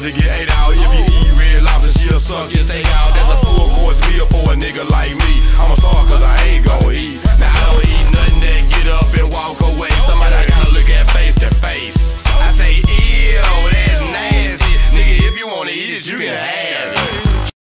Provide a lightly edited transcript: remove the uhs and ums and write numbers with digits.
to get ate out. If you eat red lobster, she'll suck your steak out. That's a full course meal for a nigga like me. I'm a star cause I ain't gon' eat.